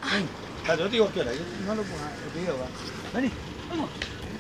ဒါတို့တိကိုပြက်လိုက်နော်လို့ပုံဟာဒီရောပါမနီ